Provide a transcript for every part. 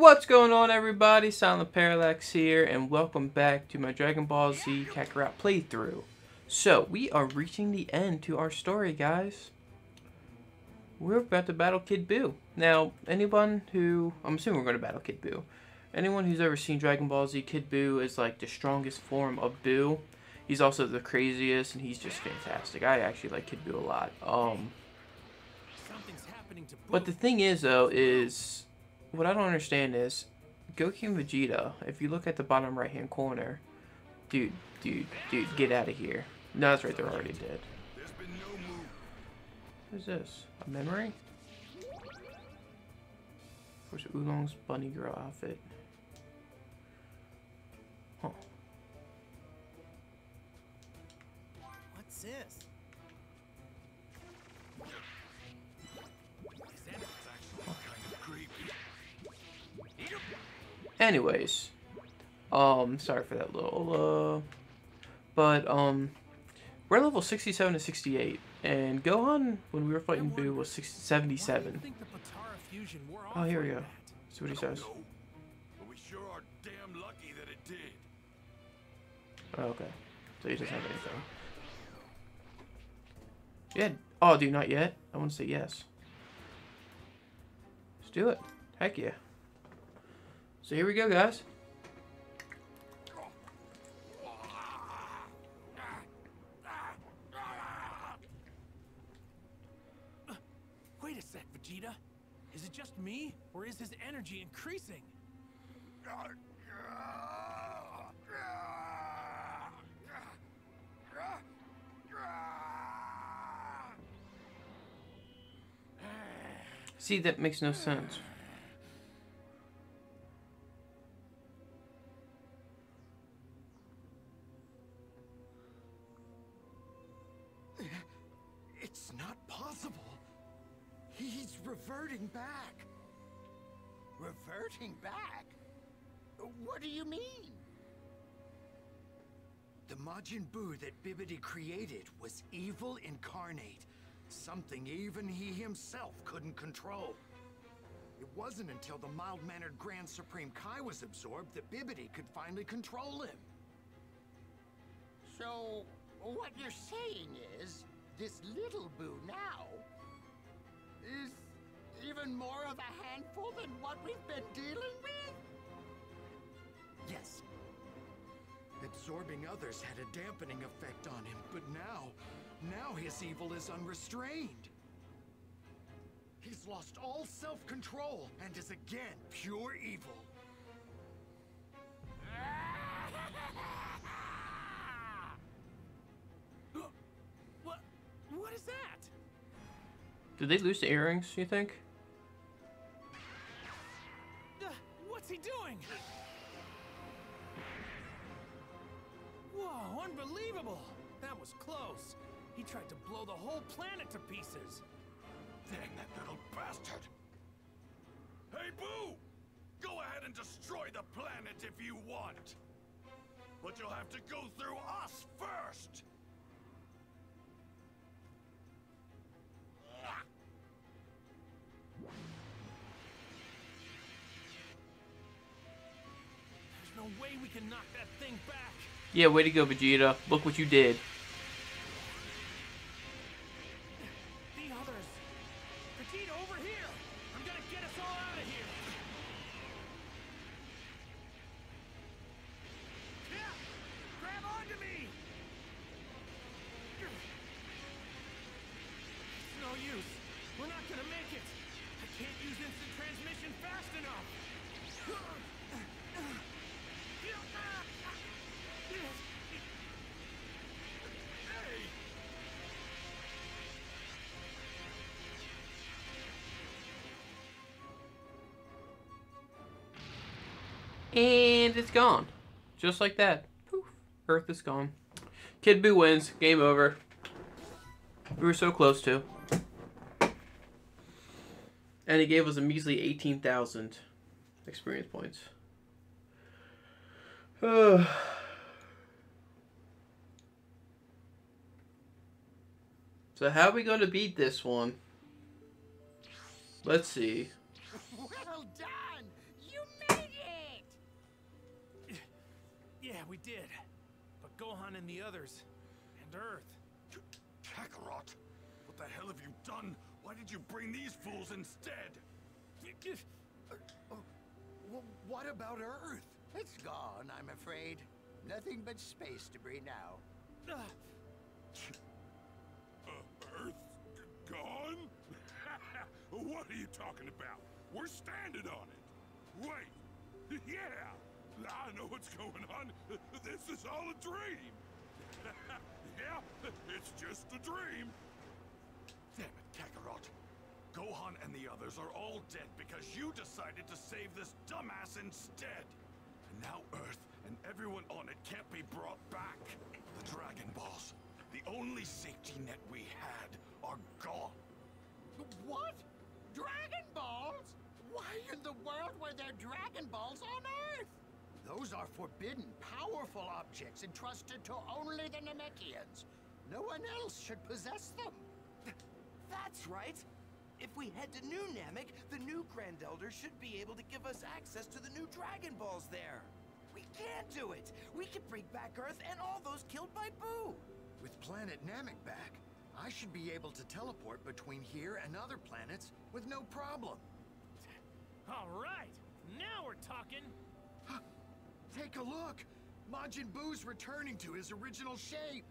What's going on, everybody? Silent Parallax here, and welcome back to my Dragon Ball Z Kakarot playthrough. So, we are reaching the end to our story, guys. We're about to battle Kid Buu. Now, anyone who... I'm assuming we're going to battle Kid Buu. Anyone who's ever seen Dragon Ball Z, Kid Buu is like the strongest form of Buu. He's also the craziest, and he's just fantastic. I actually like Kid Buu a lot. But the thing is, though, is... What I don't understand is, Goku and Vegeta, if you look at the bottom right-hand corner, dude, get out of here. No, that's right, they're already dead. What is this? A memory? Where's Oolong's bunny girl outfit? Huh. What's this? Anyways, sorry for that little, we're level 67 to 68, and Gohan, when we were fighting Buu, was 77. Oh, here we go. See what he says. But we sure are damn lucky that it did. Oh, okay. So he doesn't have anything. Yeah. Oh, dude, not yet? I want to say yes. Let's do it. Heck yeah. So here we go, guys. Wait a sec, Vegeta. Is it just me, or is his energy increasing? See, that makes no sense. It's not possible. He's reverting back. Reverting back? What do you mean? The Majin Buu that Bibidi created was evil incarnate. Something even he himself couldn't control. It wasn't until the mild-mannered Grand Supreme Kai was absorbed that Bibidi could finally control him. So, what you're saying is, this little Buu now is even more of a handful than what we've been dealing with? Yes. Absorbing others had a dampening effect on him, but now his evil is unrestrained. He's lost all self-control and is again pure evil. What is that? Did they lose the earrings, you think? What's he doing? Whoa, unbelievable! That was close. He tried to blow the whole planet to pieces. Dang that little bastard! Hey, Boo! Go ahead and destroy the planet if you want! But you'll have to go through us first! There's no way we can knock that thing back. Yeah, way to go, Vegeta. Look what you did. The others. Vegeta, over here! I'm gonna get us all out of here! Yeah! Grab onto me! It's no use. We're not gonna make it. I can't use instant transmission fast enough. And it's gone. Just like that. Poof. Earth is gone. Kid Buu wins. Game over. We were so close to. And he gave us a measly 18,000 experience points. So how are we going to beat this one? Let's see. Well done! You we did. But Gohan and the others, and Earth. Kakarot, what the hell have you done? Why did you bring these fools instead? What about Earth? It's gone, I'm afraid. Nothing but space debris now. Earth gone? What are you talking about? We're standing on it. Wait, yeah, I know what's going on. This is all a dream. Yeah, it's just a dream. Damn it, Kakarot. Gohan and the others are all dead because you decided to save this dumbass instead. And now Earth and everyone on it can't be brought back. The Dragon Balls, the only safety net we had, are gone. What? Dragon Balls? Why in the world were there Dragon Balls on Earth? Those are forbidden, powerful objects entrusted to only the Namekians. No one else should possess them. That's right. If we head to New Namek, the new Grand Elder should be able to give us access to the new Dragon Balls there. We can't do it. We can bring back Earth and all those killed by Boo. With Planet Namek back, I should be able to teleport between here and other planets with no problem. All right, now we're talking. Take a look! Majin Buu's returning to his original shape.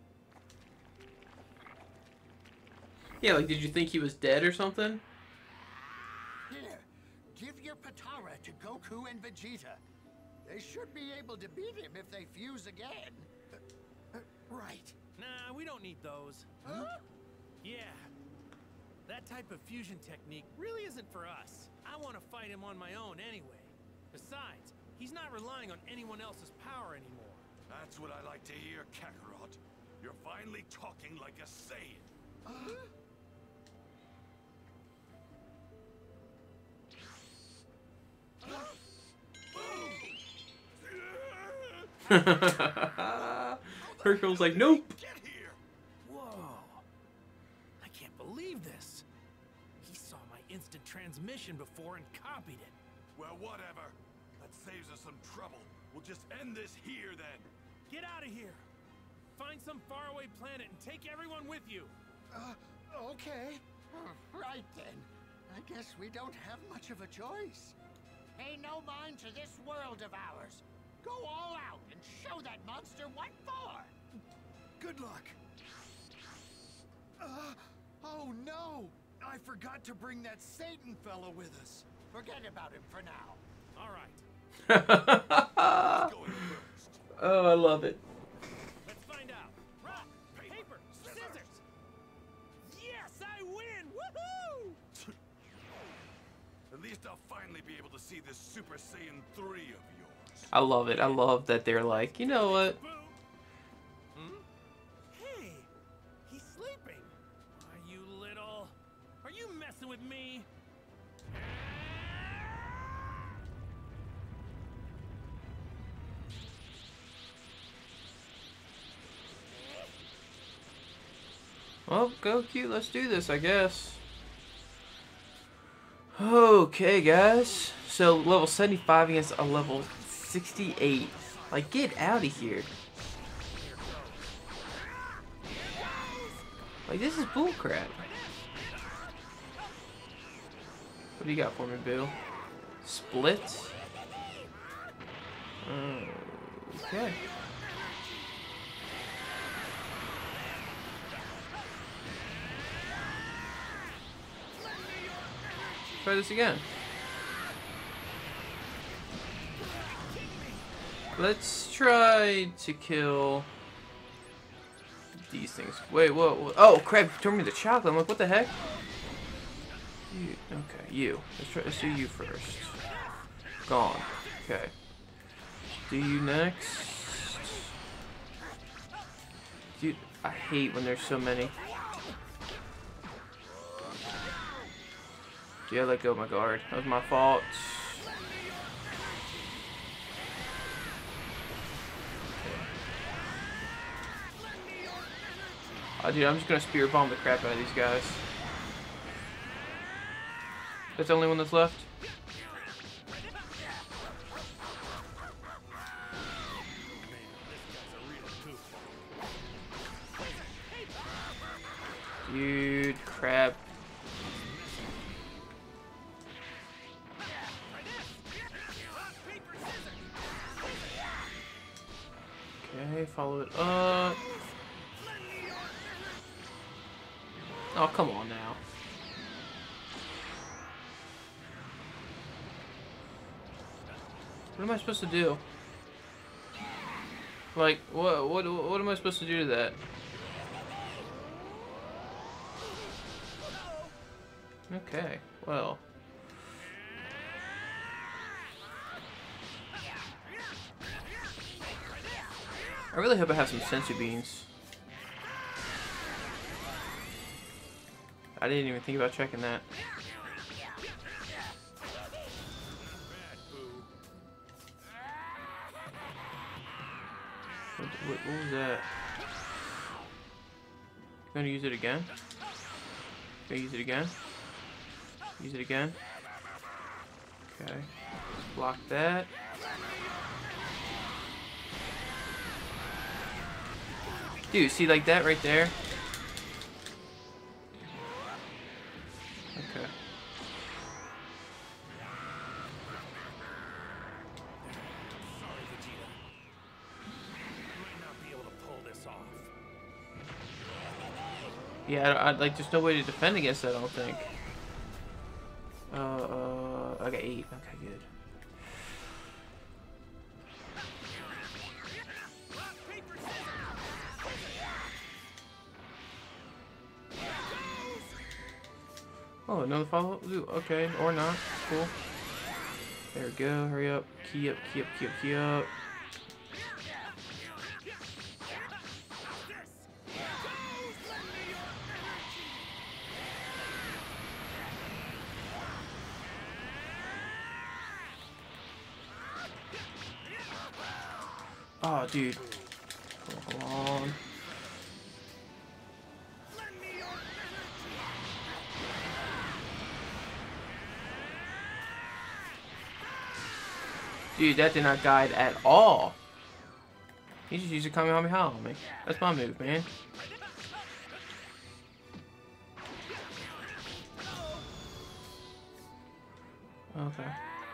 Yeah, like, did you think he was dead or something? Here, give your Patara to Goku and Vegeta. They should be able to beat him if they fuse again. Right. Nah, we don't need those. Huh? Yeah. That type of fusion technique really isn't for us. I want to fight him on my own anyway. Besides, he's not relying on anyone else's power anymore. That's what I like to hear, Kakarot. You're finally talking like a Saiyan. Hercule's like, nope. Get here! Whoa. I can't believe this. He saw my instant transmission before and copied it. Well, whatever. That saves us some trouble. We'll just end this here then. Get out of here. Find some faraway planet and take everyone with you. Okay. Right then. I guess we don't have much of a choice. Pay no mind to this world of ours. Go all out and show that monster what for. Good luck. Oh no! I forgot to bring that Satan fellow with us. Forget about him for now. All right. Going first. Oh, I love it. Let's find out. Rock, paper, scissors. Yes, I win! Woohoo! At least I'll finally be able to see this Super Saiyan 3 of yours. I love it. I love that they're like, you know what? Boo. Hey, he's sleeping. Are you little? Are you messing with me? Well, Goku, let's do this, I guess. Okay, guys. So, level 75 against a level 68. Like, get out of here. Like, this is bullcrap. What do you got for me, Bill? Split? Okay. Try this again. Let's try to kill these things. Wait, whoa. Oh, crap, turn me to chocolate. I'm like, what the heck? You, okay, you. Let's do you first. Gone. Okay. Do you next. Dude, I hate when there's so many. Yeah, let go of my guard. That was my fault. Oh, dude, I'm just gonna spear bomb the crap out of these guys. That's the only one that's left? Dude, crap. Okay, follow it up. Oh, come on now. What am I supposed to do? Like, what am I supposed to do to that? Okay, well. I really hope I have some sensu beans. I didn't even think about checking that. What was that? Gonna use it again? Gonna use it again? Use it again? Okay. Let's block that. Dude, see like that right there? Okay. Sorry, Vegeta. I might not be able to pull this off. Yeah, I'd like there's no way to defend against that, I don't think. I got 8. Okay, good. Oh, another follow-up? Okay, or not. Cool. There we go. Hurry up. Key up, key up, key up, key up. Oh, dude. Come on. Dude, that did not guide at all. He just used a Kamehameha on me. That's my move, man. Okay.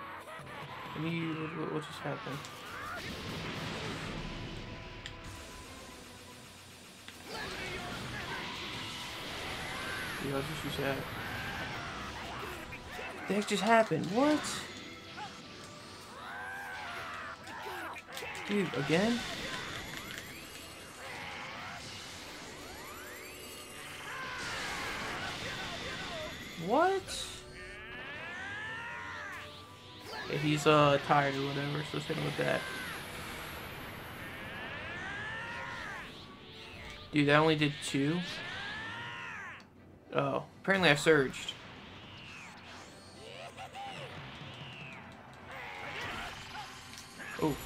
What just happened? Dude, I'll just use that. What the heck just happened? What? Dude, again? What? Yeah, he's tired or whatever, so let's hit him with that. Dude, that only did 2? Oh, apparently I surged. Oh.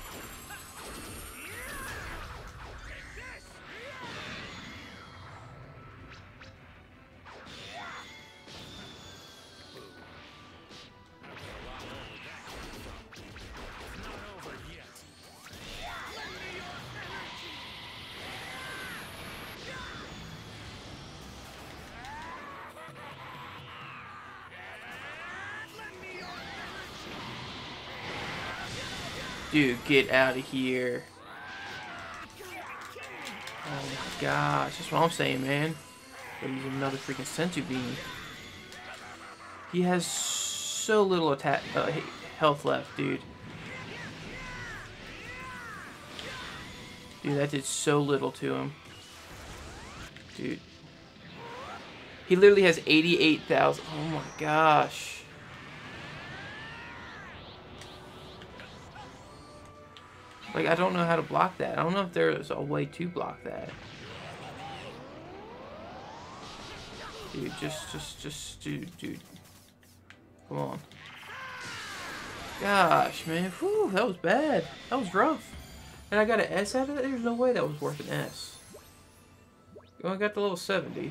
Dude, get out of here. Oh my gosh, that's what I'm saying, man. Gotta use another freaking sensu bean. He has so little attack health left, dude. Dude, that did so little to him. Dude. He literally has 88,000. Oh my gosh. Like, I don't know how to block that. I don't know if there's a way to block that. Dude, dude. Come on. Gosh, man. Whew, that was bad. That was rough. And I got an S out of it? There's no way that was worth an S. You only got the level 70.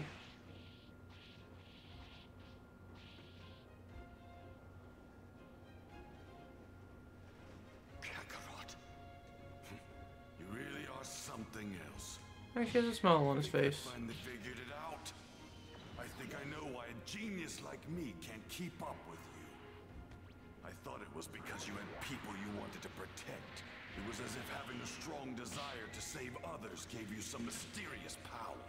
Something else. Actually, he has a smile on his face. Finally figured it out. think I know why a genius like me can't keep up with you. I thought it was because you had people you wanted to protect. It was as if having a strong desire to save others gave you some mysterious power.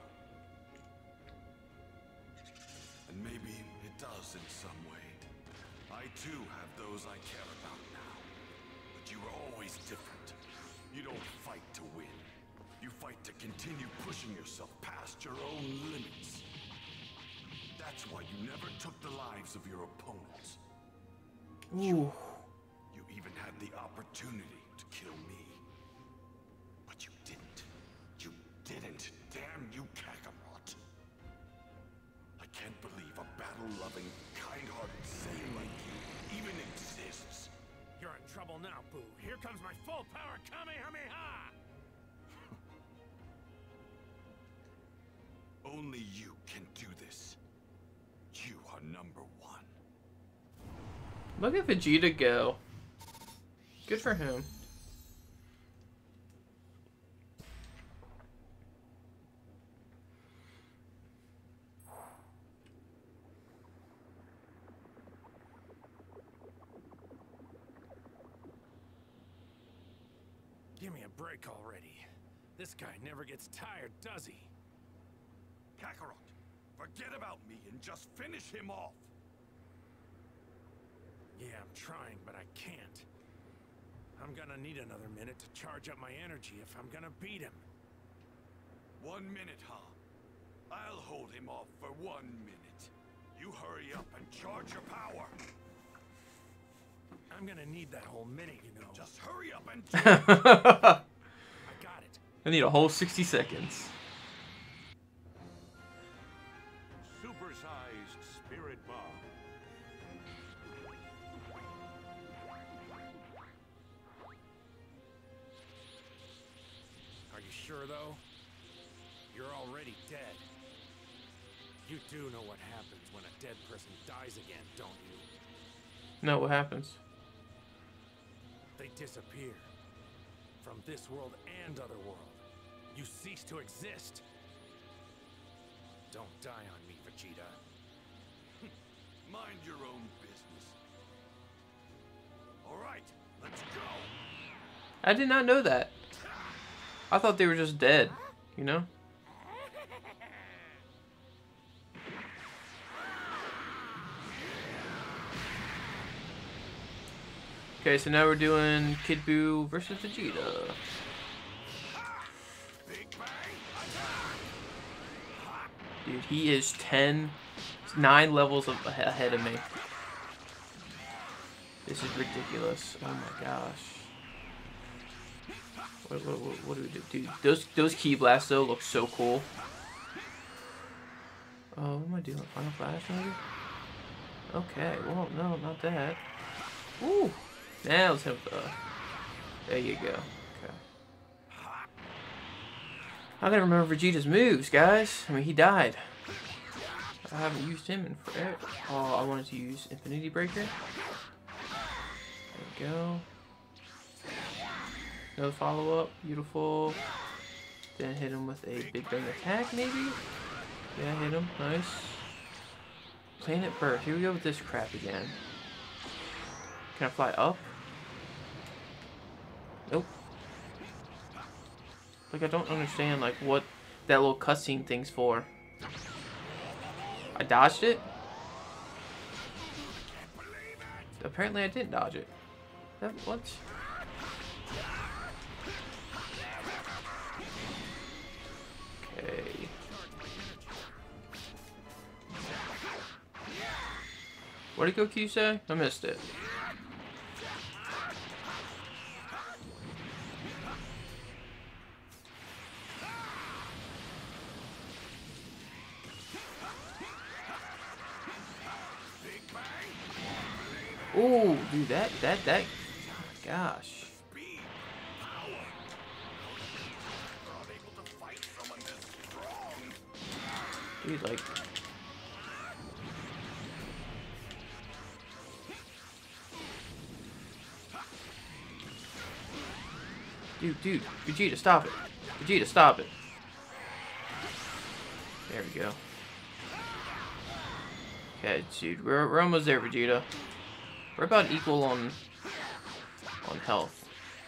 And maybe it does in some way. I too have those I care about now. But you were always different. You don't fight to win. You fight to continue pushing yourself past your own limits. That's why you never took the lives of your opponents. Ooh. You even had the opportunity to kill me. But you didn't. You didn't. Damn you, Kakarot. I can't believe a battle-loving, kind-hearted Saiyan like you even exists. You're in trouble now, Boo. Here comes my full-power Kamehameha! Only you can do this. You are number one. Look at Vegeta go. Good for him. Give me a break already. This guy never gets tired, does he? Kakarot, forget about me and just finish him off. Yeah, I'm trying, but I can't. I'm gonna need another minute to charge up my energy if I'm gonna beat him. 1 minute, huh? I'll hold him off for 1 minute. You hurry up and charge your power. I'm gonna need that whole minute, you know. Just hurry up and I got it. I need a whole 60 seconds. Supersized Spirit Bomb. Are you sure, though? You're already dead. You do know what happens when a dead person dies again, don't you? No, what happens? They disappear. From this world and other world. You cease to exist. Don't die on me, Vegeta. mind your own business. All right, let's go. I did not know that. I thought they were just dead, you know? Okay, so now we're doing Kid Buu versus Vegeta. Dude, he is 9 levels ahead of me. This is ridiculous. Oh my gosh. What do we do? Dude, those Ki Blasts though look so cool. Oh, what am I doing? Final Flash maybe? Okay, well, no, not that. Woo! Now let's have the... There you go. Okay. I gotta remember Vegeta's moves, guys. I mean, he died. I haven't used him in forever. Oh, I wanted to use Infinity Breaker. There we go. No follow-up. Beautiful. Then hit him with a Big Bang attack, maybe? Yeah, hit him. Nice. Planet Burst. Here we go with this crap again. Can I fly up? Nope. Like, I don't understand, like, what that little cutscene thing's for. I dodged it? Apparently I didn't dodge it. What? Okay. Where'd it go, Kyusei? I missed it. Ooh, dude, that, oh my gosh. Dude, like... Dude, Vegeta, stop it. Vegeta, stop it. There we go. Okay, dude, we're almost there, Vegeta. We're about equal on health.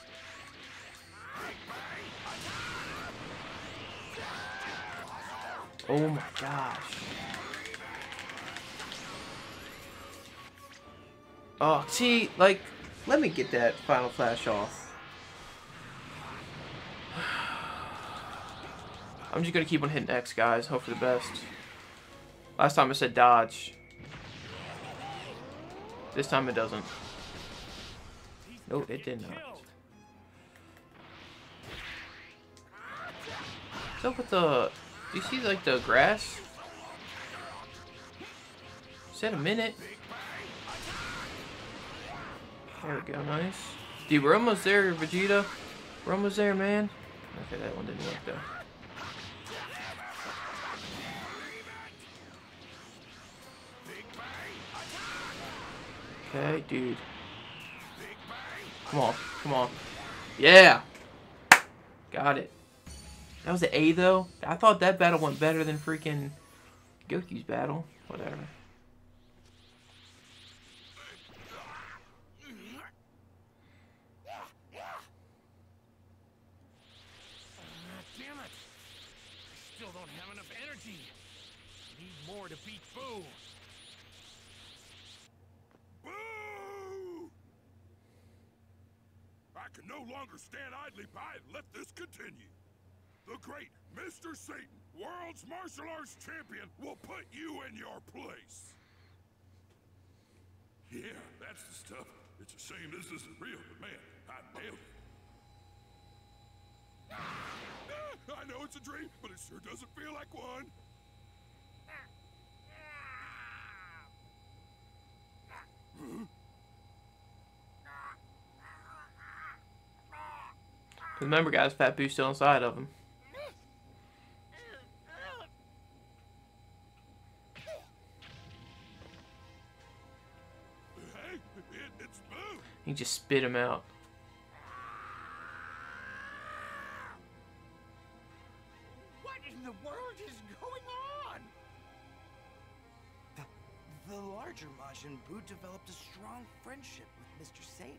Oh my gosh. Oh, see, like, let me get that Final Flash off. I'm just gonna keep on hitting X, guys. Hope for the best. Last time I said dodge. This time it doesn't. No, it did not. What's up with the... Do you see, like, the grass? Is that a minute? There we go, nice. Dude, we're almost there, Vegeta. We're almost there, man. Okay, that one didn't work, though. Okay, dude. Come on, come on. Yeah! Got it. That was an A, though. I thought that battle went better than freaking Goku's battle. Whatever. Damn it! I still don't have enough energy. Need more to beat Boo. Boo! I can no longer stand idly by and let this continue. The great Mr. Satan, world's martial arts champion, will put you in your place. Yeah, that's the stuff. It's a shame this isn't real, but man, I nailed it. I know it's a dream, but it sure doesn't feel like one. Remember, guys, Fat Boo's still inside of him. Hey, it's Boo. He just spit him out. What in the world is going on? The larger Majin Buu developed a strong friendship with Mr. Satan.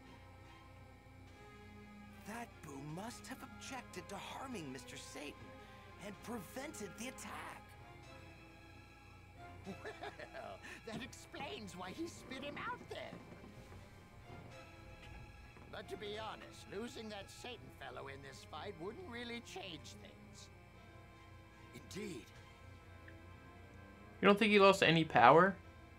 That Buu must have objected to harming Mr. Satan and prevented the attack. Well, that explains why he spit him out then. But to be honest, losing that Satan fellow in this fight wouldn't really change things. Indeed. You don't think he lost any power?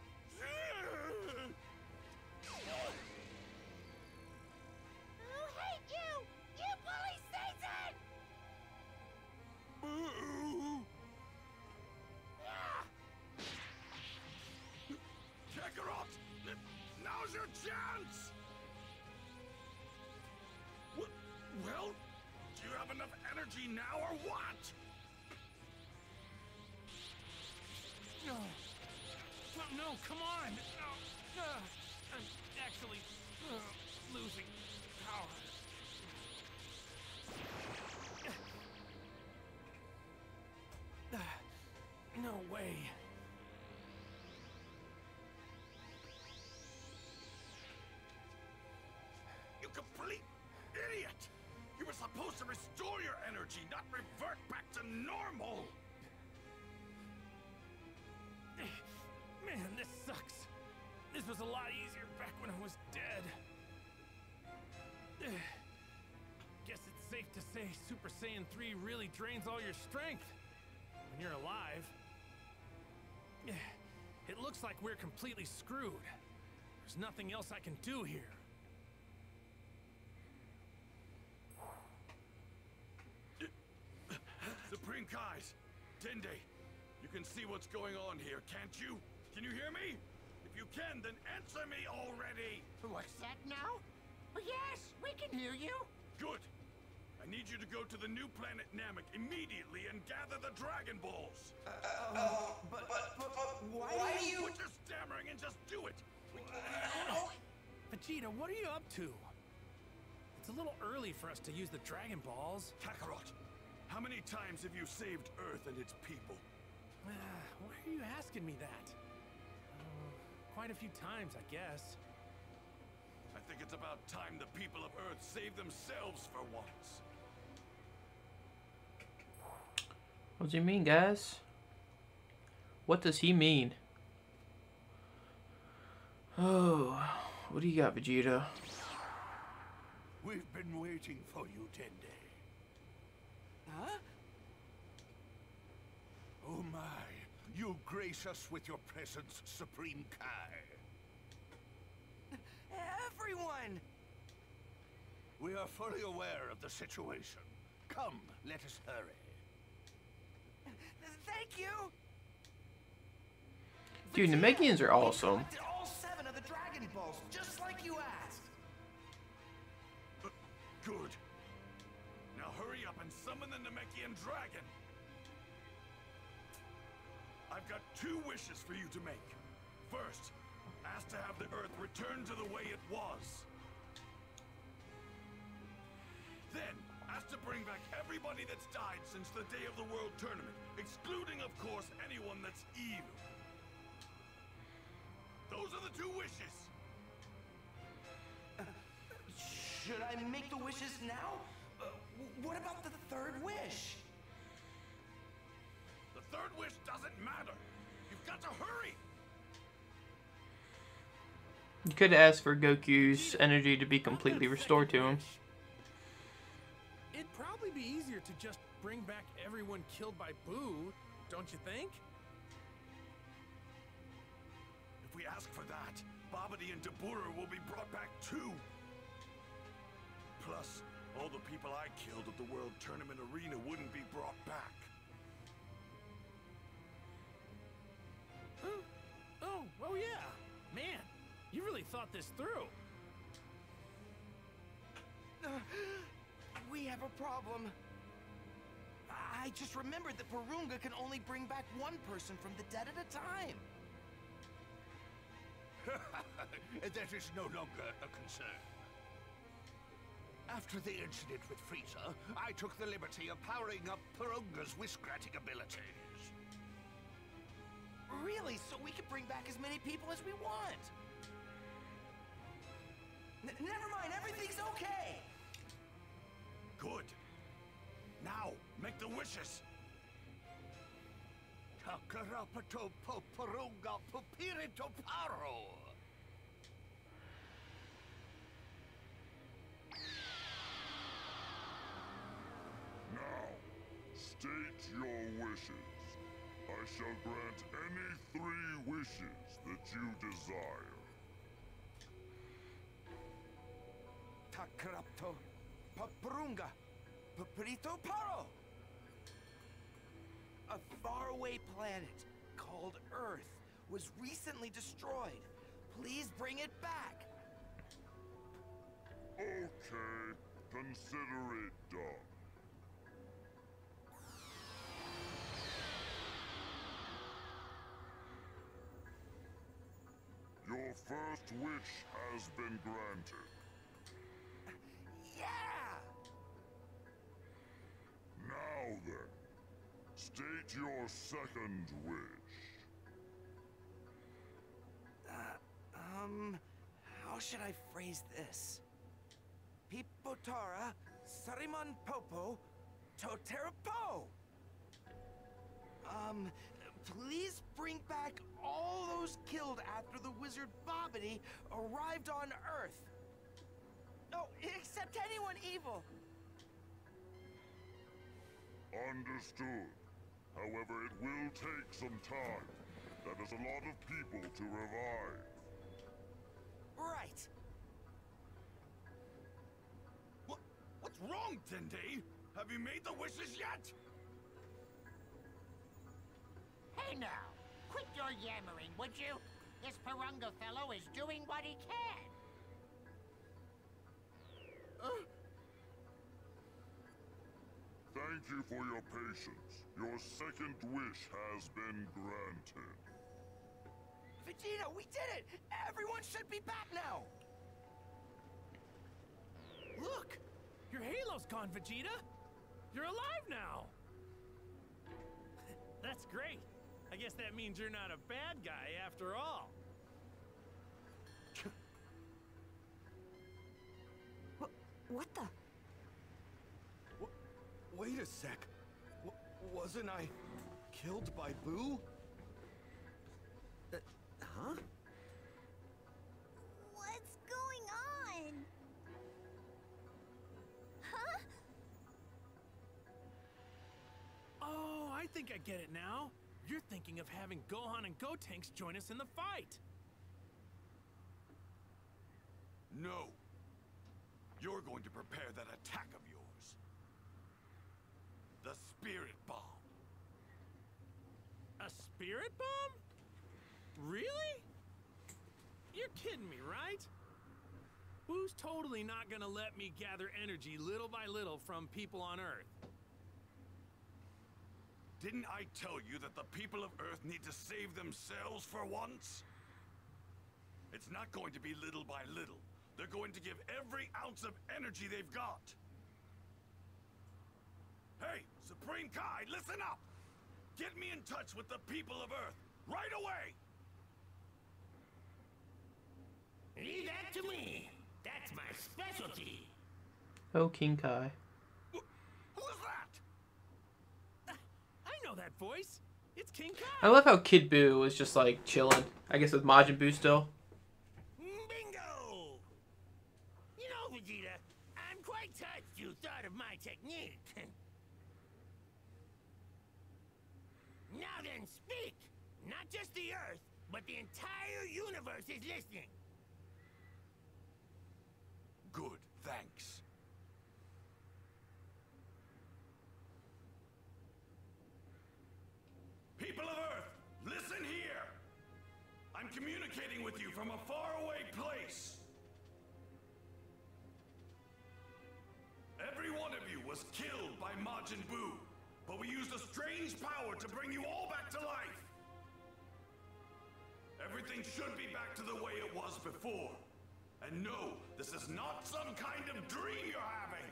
Boo! Kakarot! Now's your chance! Well, do you have enough energy now or what? No. No, come on. No. I'm actually losing power. No way. You complete idiot! You were supposed to restore your energy, not revert back to normal! Man, this sucks. This was a lot easier back when I was dead. Guess it's safe to say Super Saiyan 3 really drains all your strength when you're alive. It looks like we're completely screwed. There's nothing else I can do here. Supreme Kais, Dende, you can see what's going on here, can't you? Can you hear me? If you can, then answer me already! What's that now? Oh, yes, we can hear you. Good. I need you to go to the new planet Namek immediately and gather the Dragon Balls. But why do you... Quit your stammering and just do it! Vegeta, what are you up to? It's a little early for us to use the Dragon Balls. Kakarot, how many times have you saved Earth and its people? Why are you asking me that? quite a few times, I guess. I think it's about time the people of Earth save themselves for once. What does he mean, guys? What does he mean? Oh, what do you got, Vegeta? We've been waiting for you, Dende. Huh? Oh my, you grace us with your presence, Supreme Kai. Everyone! We are fully aware of the situation. Come, let us hurry. Thank you! Dude, Namekians are awesome. We collected all 7 of the Dragon Balls, just like you asked. Good. Now hurry up and summon the Namekian dragon. I've got 2 wishes for you to make. First, ask to have the Earth return to the way it was. Then, ask to bring back everybody that's died since the day of the World Tournament, excluding, of course, anyone that's evil. Those are the 2 wishes. Should I make the wishes now? What about the 3rd wish? The 3rd wish doesn't matter. You've got to hurry. You could ask for Goku's energy to be completely restored to him. It'd probably be easier to just bring back everyone killed by Boo, don't you think? If we ask for that, Babidi and Dabura will be brought back too. Plus, all the people I killed at the World Tournament Arena wouldn't be brought back. Oh yeah. Man, you really thought this through. We have a problem. I just remembered that Porunga can only bring back 1 person from the dead at a time. That is no longer a concern. After the incident with Frieza, I took the liberty of powering up Porunga's wish-granting abilities. Really? So we can bring back as many people as we want? Never mind, everything's okay! Good. Now, make the wishes. Takarapato Porunga Pupirito Paro. Now, state your wishes. I shall grant any 3 wishes that you desire. Takarapto Porunga Pupirito Paro. A faraway planet called Earth was recently destroyed. Please bring it back. Okay, consider it done. Your first wish has been granted. Yeah! Now then, state your second wish. How should I phrase this? Pipotara Sarimon Popo Toterapo. Please bring back all those killed after the wizard Babidi arrived on Earth. Oh, except anyone evil. Understood. However, it will take some time. That is a lot of people to revive. Right. What's wrong, Dende? Have you made the wishes yet? Hey now, quit your yammering, would you? This Porunga fellow is doing what he can. Thank you for your patience. Your second wish has been granted. Vegeta, we did it! Everyone should be back now! Look! Your halo's gone, Vegeta! You're alive now! That's great. I guess that means you're not a bad guy after all. What the? Wait a sec. Wasn't I killed by Boo? Huh? What's going on? Huh? Oh, I think I get it now. You're thinking of having Gohan and Gotenks join us in the fight. No. You're going to prepare that attack of yours. The Spirit Bomb. A spirit bomb? Really? You're kidding me, right? Boo's totally not gonna let me gather energy little by little from people on Earth. Didn't I tell you that the people of Earth need to save themselves for once? It's not going to be little by little. They're going to give every ounce of energy they've got. Hey, Supreme Kai, listen up! Get me in touch with the people of Earth, right away! Leave that to me. That's my specialty. Oh, King Kai. Who's that? I know that voice. It's King Kai. I love how Kid Buu was just like chilling. I guess with Majin Buu still. Bingo! You know, Vegeta, I'm quite touched you thought of my technique. Now then, speak! Not just the Earth, but the entire universe is listening. Good, thanks. People of Earth, listen here! I'm communicating with you from a faraway place. Every one of you was killed by Majin Buu, but we used a strange power to bring you all back to life. Everything should be back to the way it was before. And no, this is not some kind of dream you're having.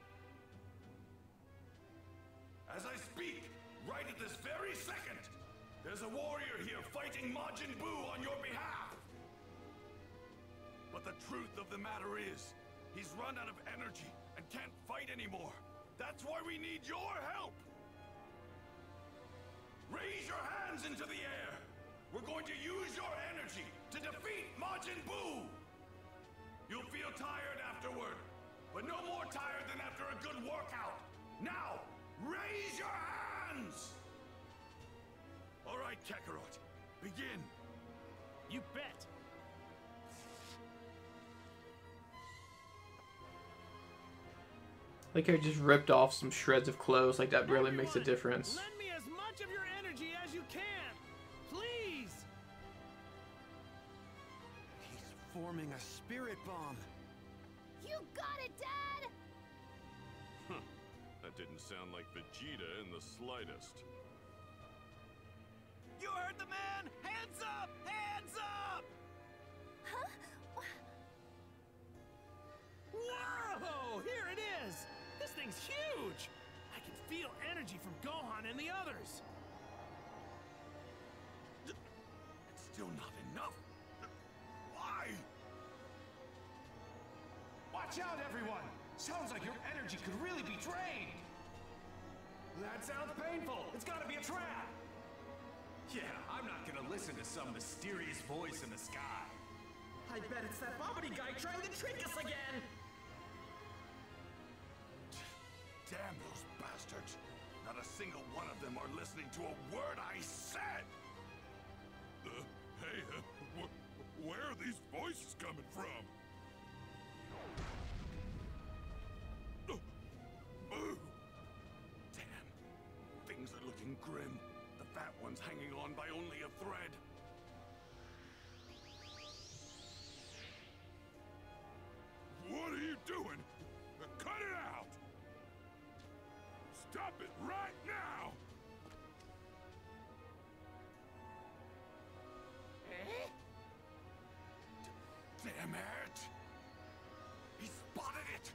As I speak, right at this very second, there's a warrior here fighting Majin Buu on your behalf. But the truth of the matter is, he's run out of energy and can't fight anymore. That's why we need your help. Raise your hands into the air. We're going to use your energy to defeat Majin Buu. You'll feel tired afterward, but no more tired than after a good workout. Now, raise your hands! All right, Kakarot, begin. You bet. Like I just ripped off some shreds of clothes. Like that really makes a difference. Lend me as much of your energy as you can, please. He's forming a spirit bomb. You got it, Dad! That didn't sound like Vegeta in the slightest. You heard the man! Hands up! Hands up! Huh? Whoa! Here it is! This thing's huge! I can feel energy from Gohan and the others. It's still not enough. Why? Watch out, everyone! Sounds like your energy could really be drained. That sounds painful. It's gotta be a trap. Yeah, I'm not gonna listen to some mysterious voice in the sky. I bet it's that Bobbity guy trying to trick us again! Damn those bastards. Not a single one of them are listening to a word I said. Hey, where are these voices coming from? Damn. Things are looking grim. The fat one's hanging on by only a thread. What are you doing? Cut it out! Stop it right now! Damn it! He spotted it!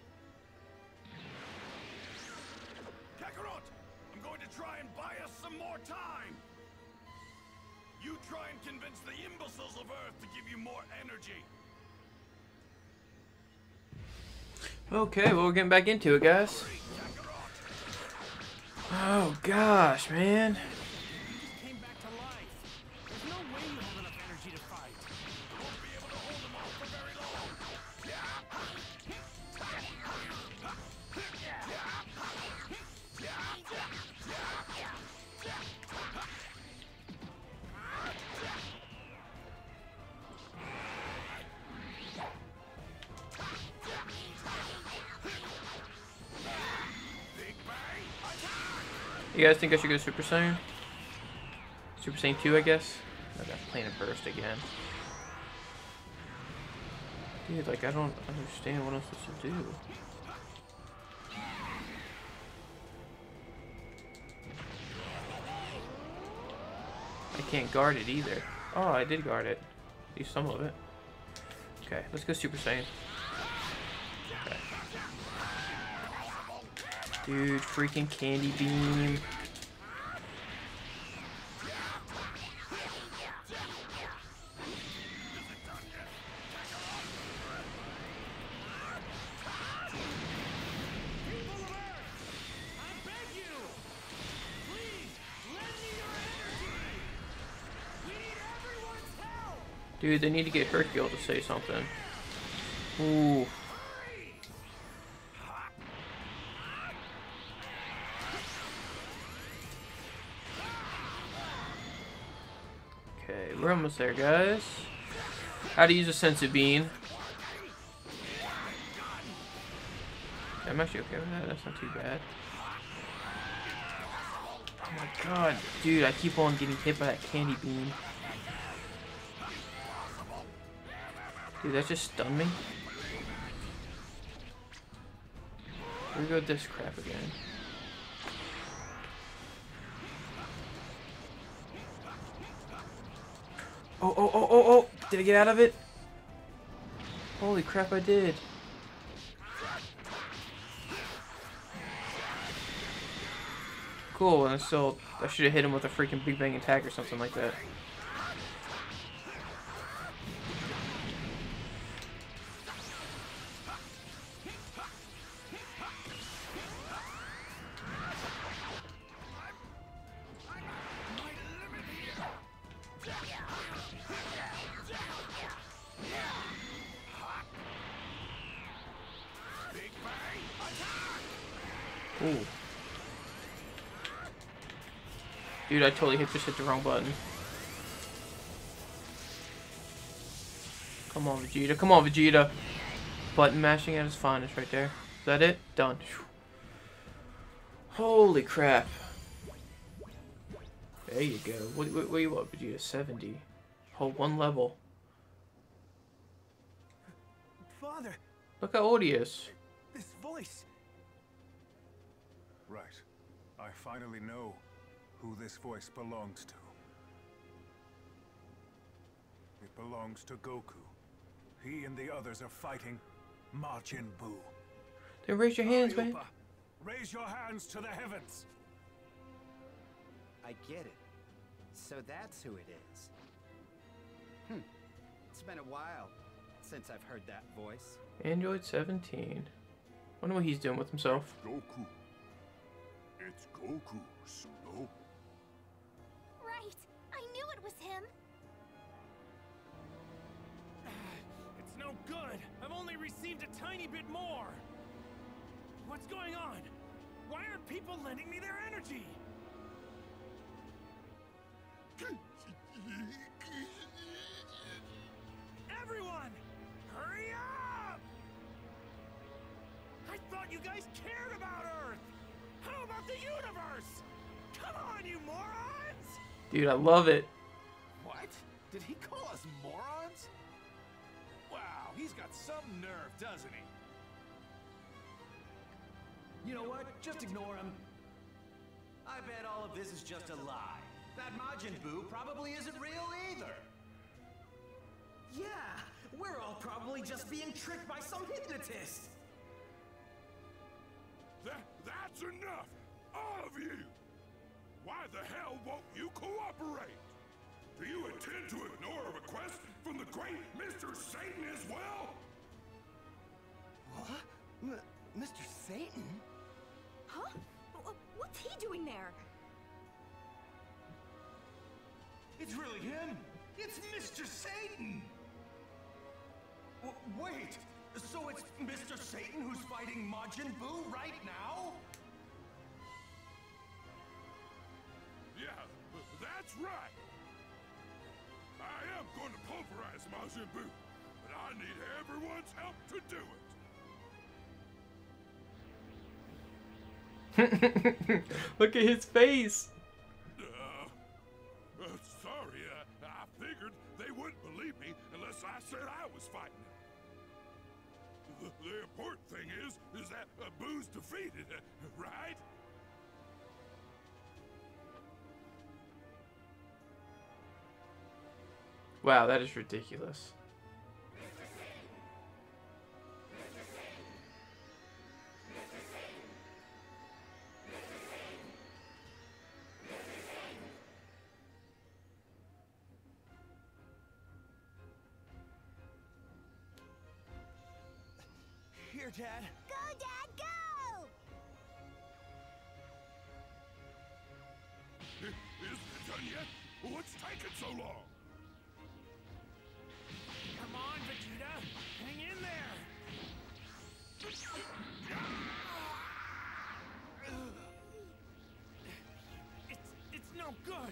Kakarot! I'm going to try and buy us some more time! You try and convince the imbeciles of Earth to give you more energy! Okay, well, we're getting back into it, guys. Oh, gosh, man. You just came back to life. There's no way you have enough energy to fight. Won't be able to hold them off for very long. You guys think I should go Super Saiyan? Super Saiyan 2, I guess? I got Planet Burst again. Dude, like, I don't understand what I'm supposed to do. I can't guard it either. Oh, I did guard it. At least some of it. Okay, let's go Super Saiyan. Okay. Dude, freaking Candy Beam. Dude, they need to get Hercule to say something. Ooh. Okay, we're almost there, guys. How to use a senzu bean. I'm actually okay with that. That's not too bad. Oh my god, dude, I keep on getting hit by that candy bean. Dude, that just stunned me. Here we go with this crap again. Oh, oh, oh, oh, oh! Did I get out of it? Holy crap, I did. Cool, and I still, I should have hit him with a freaking Big Bang attack or something like that. Ooh. Dude, I totally just hit the wrong button. Come on, Vegeta. Come on, Vegeta. Button mashing at its finest right there. Is that it? Done. Holy crap. There you go. What you want, Vegeta? 70. Hold one level. Father! Look how old he is. This voice! Right. I finally know who this voice belongs to. It belongs to Goku. He and the others are fighting Majin Buu. Then raise your hands, man. Raise your hands to the heavens. I get it. So that's who it is. It's been a while since I've heard that voice. Android 17. Wonder what he's doing with himself. Goku. It's Goku, Suno. Right. I knew it was him. It's no good. I've only received a tiny bit more. What's going on? Why aren't people lending me their energy? Everyone, hurry up! I thought you guys cared about Earth. How about the universe? Come on, you morons! Dude, I love it. What? Did he call us morons? Wow, he's got some nerve, doesn't he? You know what? Just ignore him. I bet all of this is just a lie. That Majin Buu probably isn't real either. Yeah, we're all probably just being tricked by some hypnotist. That's enough! All of you! Why the hell won't you cooperate? Do you intend to ignore a request from the great Mr. Satan as well? What? Mr. Satan? Huh? What's he doing there? It's really him! It's Mr. Satan! Wait! So it's Mr. Satan who's fighting Majin Buu right now? Yeah, that's right. I am going to pulverize Majin Buu, but I need everyone's help to do it. Look at his face. Sorry, I figured they wouldn't believe me unless I said I was fighting him. The important thing is that Buu's defeated, right? Wow, that is ridiculous. Here, Dad. Go, Dad, go! Isn't it done yet? What's taking so long? Come on, Vegeta! Hang in there! It's no good!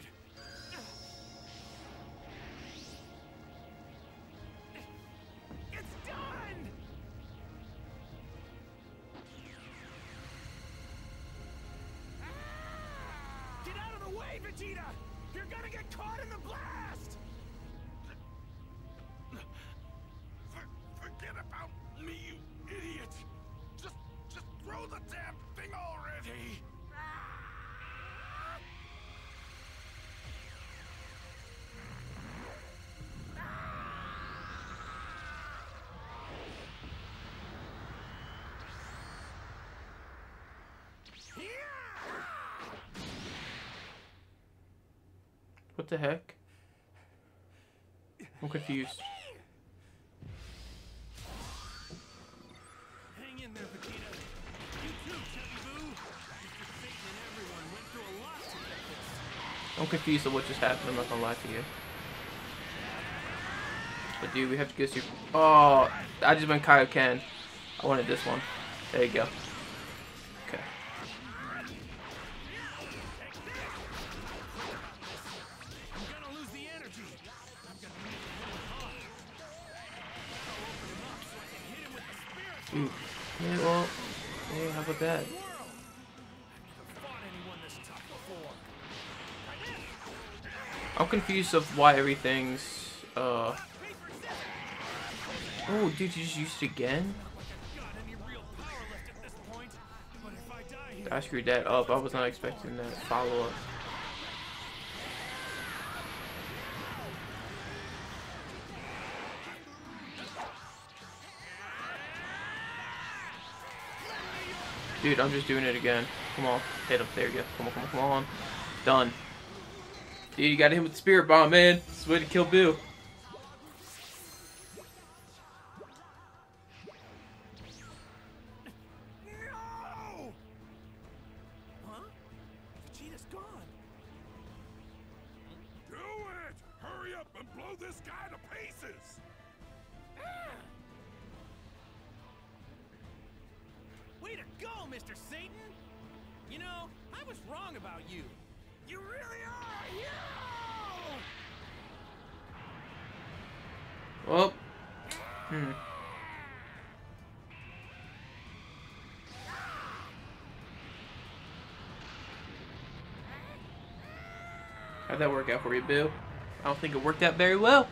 It's done! Get out of the way, Vegeta! You're gonna get caught in the blast! Forget about me, you idiot! Just throw the damn thing already! What the heck? I'm confused. Hang in there, Vegeta. You too, Chubby Boo. Mr. Satan and everyone went through a lot to get this. I'm confused of what just happened. I'm not gonna lie to you. But dude, we have to go super. Oh, I just went Kaioken. I wanted this one. There you go. Okay. Dude, yeah, well, yeah, how about that? I'm confused of why everything's, Oh, dude, you just used it again? I screwed that up. I was not expecting that follow-up. Dude, I'm just doing it again. Come on. Hit him. There you go. Come on, come on, come on. Done. Dude, you gotta hit with the Spirit Bomb, man. It's the way to kill Buu. No! Huh? Vegeta's gone. Do it! Hurry up and blow this guy to pieces! Way to go, Mr. Satan! You know, I was wrong about you. You really are! You! Well. How'd that work out for you, Boo? I don't think it worked out very well.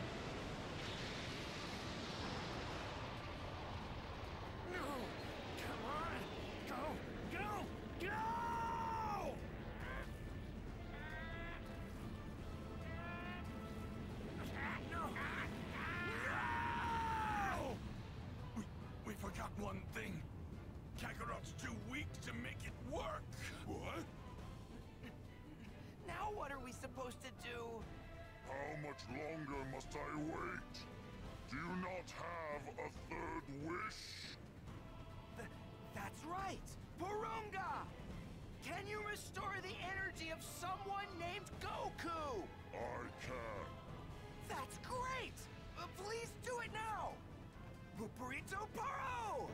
We forgot one thing. Kakarot's too weak to make it work. What? Now what are we supposed to do? How much longer must I wait? Do you not have a third wish? That's right! Porunga! Can you restore the energy of someone named Goku? I can. That's great! Please do it now! Burrito Paro!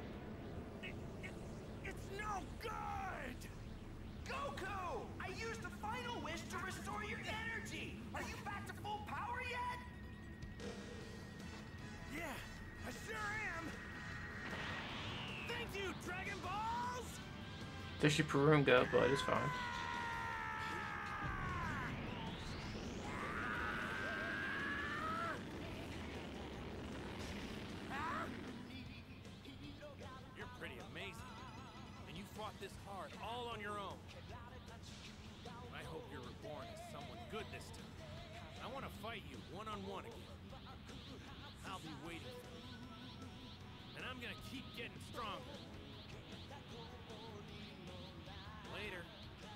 It's no good! Goku! I used the final wish to restore your energy! Are you back to full power yet? Yeah, I sure am! Thank you, Dragon Balls! There's your Porunga, but it's fine. You're pretty amazing. And you fought this hard, all on your own. I hope you're reborn as someone good this time. I want to fight you one-on-one again. I'll be waiting for you. And I'm gonna keep getting stronger. Later.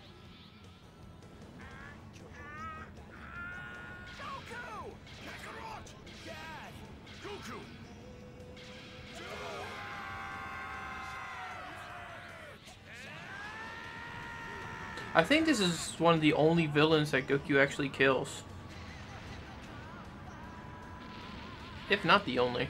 Goku! Kakarot! Dad! Goku! I think this is one of the only villains that Goku actually kills. If not the only.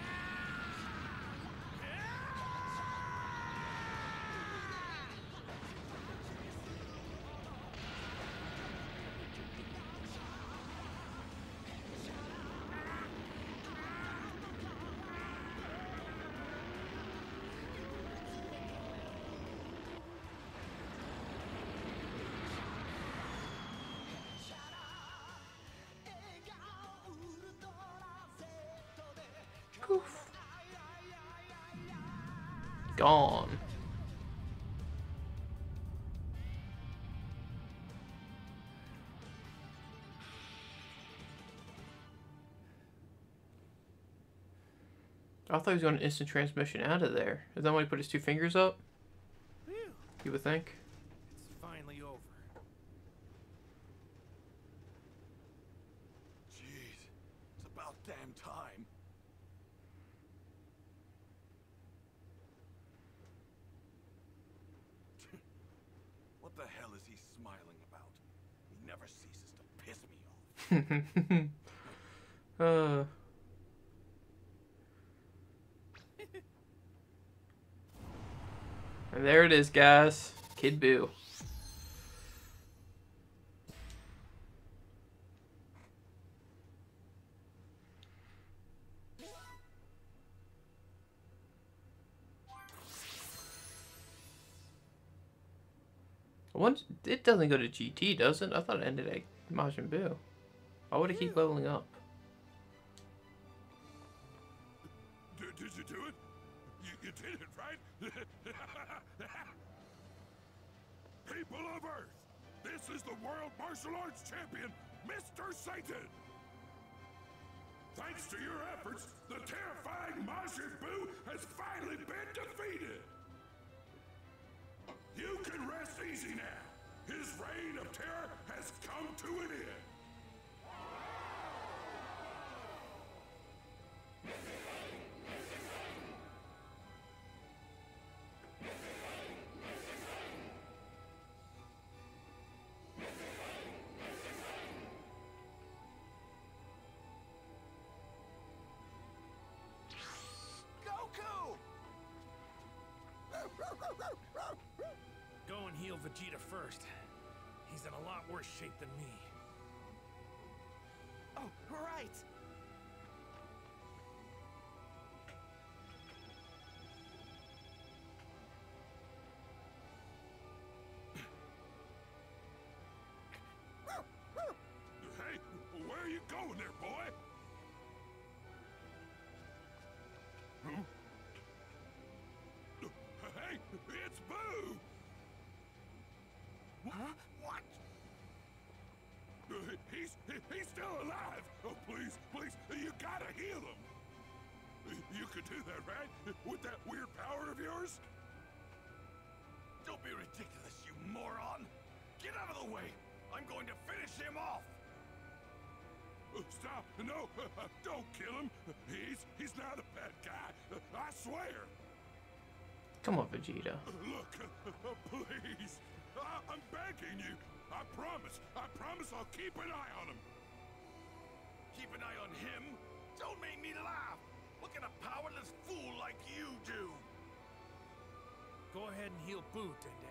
Poof. Gone. I thought he was going to instant transmission out of there. Is that why he put his two fingers up? Phew. You would think. It's finally over. Jeez, it's about damn time. What the hell is he smiling about? He never ceases to piss me off. And there it is, guys. Kid Buu. It doesn't go to GT, does it? I thought it ended at Majin Buu. Why would it keep leveling up? Did you do it? You did it, right? People of Earth, this is the World Martial Arts Champion, Mr. Satan! Thanks to your efforts, the terrifying Majin Buu has finally been defeated! You can rest easy now. His reign of terror has come to an end. Go and heal Vegeta first. He's in a lot worse shape than me. Oh, right! Hey, where are you going there, boy? Huh? Hey, it's Buu! Huh? What? He's still alive! Oh, please, you gotta heal him! You could do that, right? With that weird power of yours? Don't be ridiculous, you moron! Get out of the way! I'm going to finish him off! Stop! No! Don't kill him! He's not a bad guy! I swear! Come on, Vegeta. Look, please. I'm begging you. I promise I'll keep an eye on him. Keep an eye on him? Don't make me laugh. What can a powerless fool like you do? Go ahead and heal Boo, Dende.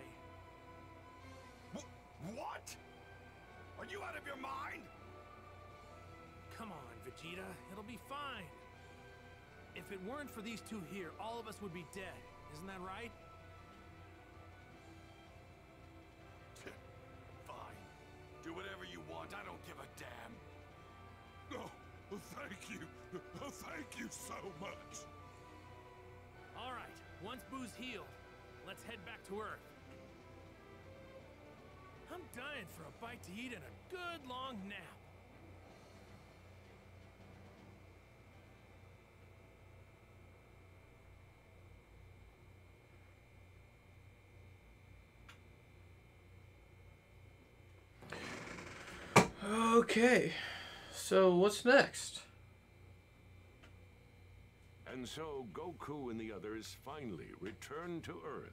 What? Are you out of your mind? Come on, Vegeta. It'll be fine. If it weren't for these two here, all of us would be dead. Isn't that right? Fine. Do whatever you want. I don't give a damn. Oh, thank you. Thank you so much. All right. Once Boo's healed, let's head back to Earth. I'm dying for a bite to eat and a good long nap. Okay, so what's next? And so Goku and the others finally return to Earth.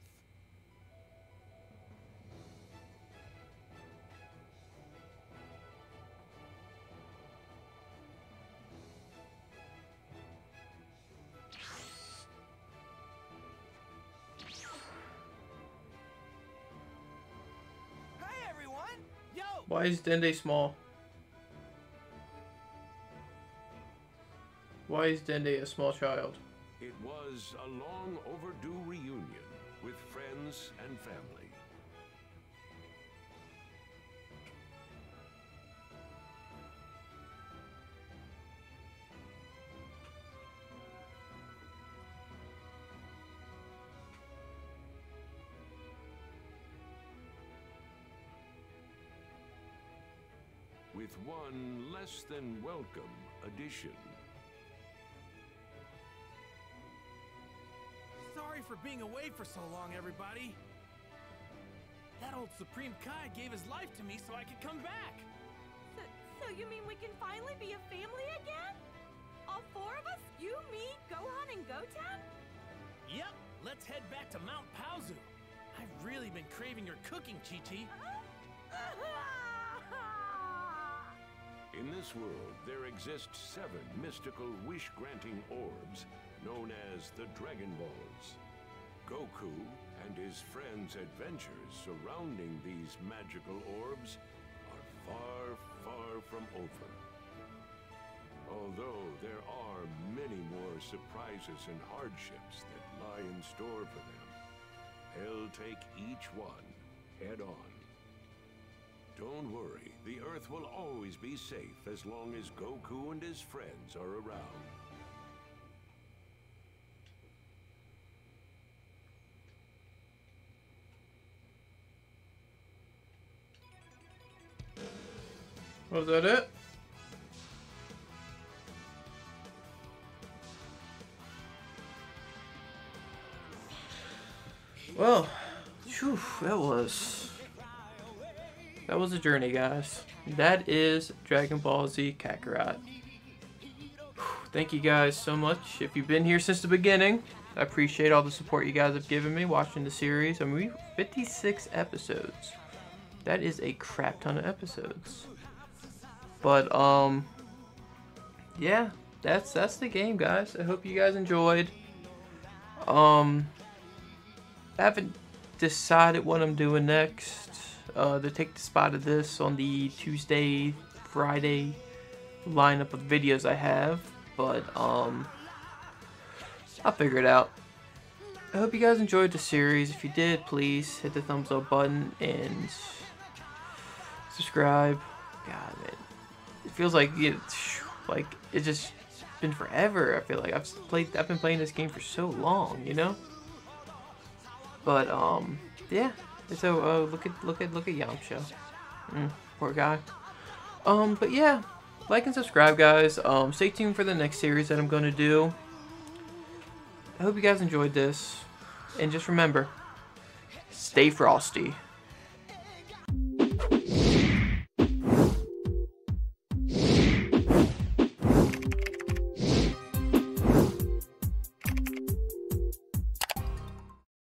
Hey everyone! Yo! Why is Dende small? Why is Dende a small child? It was a long overdue reunion with friends and family. With one less than welcome addition. Sorry for being away for so long, everybody. That old Supreme Kai gave his life to me so I could come back. So you mean we can finally be a family again? All four of us? You, me, Gohan, and Goten? Yep, let's head back to Mount Paozu. I've really been craving your cooking, Chi-Chi. In this world, there exist 7 mystical wish-granting orbs known as the Dragon Balls. Goku and his friends' adventures surrounding these magical orbs are far, far from over. Although there are many more surprises and hardships that lie in store for them, they'll take each one head on. Don't worry, the Earth will always be safe as long as Goku and his friends are around. Was that it? Well, whew, that was a journey, guys. That is Dragon Ball Z Kakarot. Thank you guys so much. If you've been here since the beginning, I appreciate all the support you guys have given me watching the series. I mean, 56 episodes. That is a crap ton of episodes. But yeah, that's the game, guys. I hope you guys enjoyed. I haven't decided what I'm doing next. To take the spot of this on the Tuesday, Friday lineup of videos I have, but I'll figure it out. I hope you guys enjoyed the series. If you did, please hit the thumbs up button and subscribe. God, man, it feels like it's just been forever. I feel like I've been playing this game for so long, you know. But yeah. So look at Yamcha. Poor guy. But yeah, like and subscribe, guys. Stay tuned for the next series that I'm gonna do. I hope you guys enjoyed this, and just remember, stay frosty.